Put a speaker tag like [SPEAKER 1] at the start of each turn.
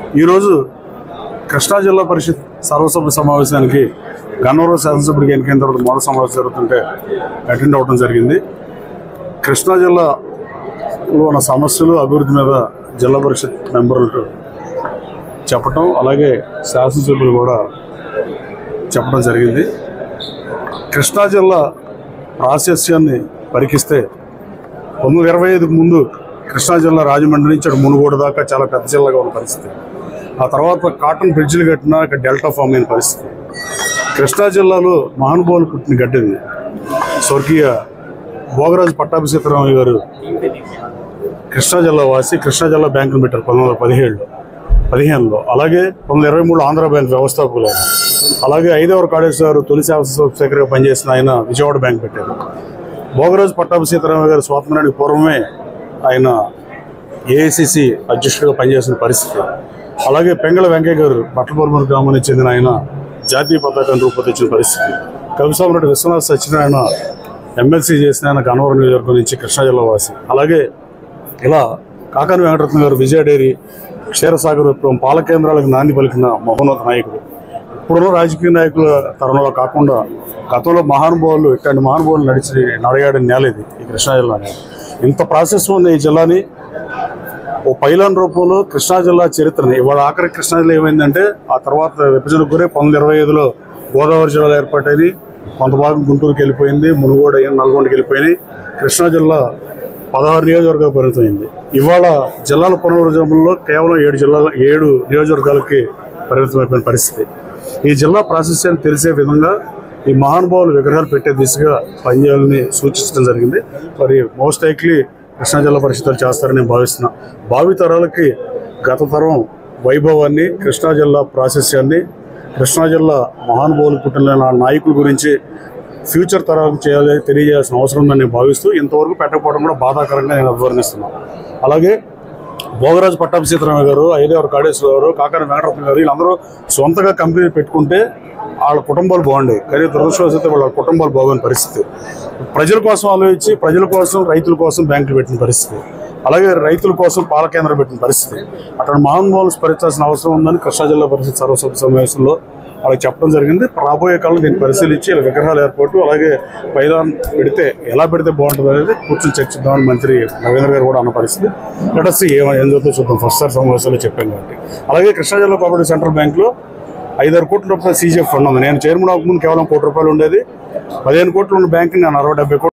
[SPEAKER 1] ఈరోజు కృష్ణా జిల్లా పరిషత్ సర్వసభ్య సమావేశానికి గన్నవరం శాసనసభ్యుడికి ఎన్నికైన తర్వాత మొదటి సమావేశం జరుగుతుంటే అటెండ్ అవ్వడం జరిగింది. కృష్ణా జిల్లాలో ఉన్న సమస్యలు అభివృద్ధి మీద జిల్లా పరిషత్ మెంబర్లు చెప్పటం, అలాగే శాసనసభ్యులు కూడా చెప్పడం జరిగింది. కృష్ణా జిల్లా ప్రాశస్యాన్ని పరికిస్తే 1925కు ముందు కృష్ణా జిల్లా రాజమండ్రి నుంచి అటు మునుగోడు దాకా చాలా పెద్ద జిల్లాగా ఉన్న పరిస్థితి. ఆ తర్వాత కాటన్ బ్రిడ్జ్లు కట్టినా ఇక్కడ డెల్టా ఫామ్ అయిన పరిస్థితి. కృష్ణా జిల్లాలో మహానుభావులు పుట్టిన గడ్డింది. స్వర్గీయ భోగరాజు పట్టాభి సీతారామయ్య గారు కృష్ణా జిల్లా వాసి. కృష్ణా జిల్లా బ్యాంకును పెట్టారు 1915లో. అలాగే 1923లో ఆంధ్ర బ్యాంక్ వ్యవస్థాపకులు. అలాగే ఐదవ కాళేశ్వర గారు తొలి శాఖగా పనిచేసిన ఆయన విజయవాడ బ్యాంక్ పెట్టారు. భోగరాజు పట్టాభి సీతారామయ్య గారు స్వాతంత్రానికి పూర్వమే ఆయన ఏఐసిసి అధ్యక్షుడిగా పనిచేసిన పరిస్థితి. అలాగే పెంగళ వెంకయ్య గారు బట్టలపూర్మూరు గ్రామానికి చెందిన ఆయన జాతీయ పతాకాన్ని రూపొందించిన పరిస్థితి. కవిసామరెడ్డి విశ్వనాథ్ సత్యనారాయణ ఎమ్మెల్సీ చేసిన ఆయన గన్నవరం నియోజకవర్గం నుంచి కృష్ణా జిల్లా వాసి. అలాగే ఇలా కాకాని వెంకటరత్న గారు విజయ డైరీ, క్షీరసాగర్ విప్లవం, పాల కేంద్రాలకు నాంది పలికిన మహోన్నత నాయకుడు. ఇప్పుడున్న రాజకీయ నాయకుల తరంలో కాకుండా గతంలో మహానుభావులు, ఇట్లాంటి మహానుభావులు నడియాడిన నేల ఇది ఈ కృష్ణా జిల్లా అనేది. ఇంత ప్రాసెస్ ఉన్న ఈ జిల్లాని ఓ పైలాన్ రూపంలో కృష్ణా జిల్లా చరిత్రని ఇవాళ ఆఖరి కృష్ణా జిల్లా ఏమైందంటే ఆ తర్వాత విభజనకు గురే 1925లో గోదావరి జిల్లాలో ఏర్పాటైంది. కొంత భాగం గుంటూరుకి వెళ్ళిపోయింది, మునుగోడు అయిన నల్గొండకి వెళ్ళిపోయింది. కృష్ణా జిల్లా 16 నియోజకవర్గాలు పరిమితమైంది. ఇవాళ జిల్లాల పునర్విభజనలో కేవలం 7 నియోజకవర్గాలకి పరిమితమైపోయిన పరిస్థితి. ఈ జిల్లా ప్రాశస్యాన్ని తెలిసే విధంగా ఈ మహానుభావులు విగ్రహాలు పెట్టే దిశగా పనిచేయాలని సూచించడం జరిగింది. మరి మోస్ట్ లైక్లీ కృష్ణా జిల్లా పరిషత్తులు చేస్తారని నేను భావిస్తున్నా. భావితరాలకి గత తరం వైభవాన్ని, కృష్ణా జిల్లా ప్రాశస్యాన్ని, కృష్ణా జిల్లా మహానుభావులు పుట్టిన నాయకుల గురించి ఫ్యూచర్ తరాలకు తెలియజేయాల్సిన అవసరం ఉందని నేను భావిస్తూ ఇంతవరకు పెట్టకపోవడం కూడా బాధాకరంగా నేను అభివర్ణిస్తున్నాను. అలాగే భోగరాజు పట్టాభి సీతారామయ్య గారు, ఐదేవర కాళేశ్వర గారు, కాకాని వెంకటరత్న గారు వీళ్ళందరూ సొంతగా కంపెనీ పెట్టుకుంటే వాళ్ళ కుటుంబాలు బాగుండేవి. కానీ దురదృష్టవశాత్తు వాళ్ళ కుటుంబాలు బాగోని పరిస్థితి. ప్రజల కోసం ఆలోచించి ప్రజల కోసం, రైతుల కోసం బ్యాంకులు పెట్టిన పరిస్థితి. అలాగే రైతుల కోసం పాల కేంద్రం పెట్టిన పరిస్థితి. అక్కడ మహానుభావులు స్మరించాల్సిన అవసరం ఉందని కృష్ణా జిల్లా పరిషత్ సర్వసభ్య సమావేశంలో వాళ్ళకి చెప్పడం జరిగింది. రాబోయే కాలంలో దీన్ని పరిశీలించి ఇలా విగ్రహాల ఏర్పాటు, అలాగే పైలాన్ పెడితే ఎలా పెడితే బాగుంటుంది అనేది కూర్చొని చర్చిద్దామని మంత్రి రవీంద్ర గారు కూడా అన్న పరిస్థితి. లెట్స్ సీ ఏం జరుగుతుందో చూద్దాం. ఫస్ట్ సార్ సమావేశంలో చెప్పాను కాబట్టి. అలాగే కృష్ణా జిల్లా కోఆపరేటివ్ సెంట్రల్ బ్యాంకులో 5-6 కోట్ల రూపాయల సీజీఎఫ్ ఫండ్ ఉంది. నేను చైర్మన్ అవ్వక ముందు కేవలం ₹1 కోటి ఉండేది. 15 కోట్లు ఉన్న బ్యాంకుని నేను 60-70 కోట్లు